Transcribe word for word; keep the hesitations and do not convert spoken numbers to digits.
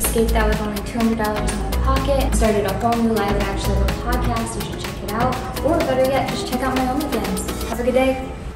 escaped that with only two hundred dollars in my pocket. Started a whole new life and actually have a podcast. You should check it out. Or better yet, just check out my OnlyFans. Have a good day.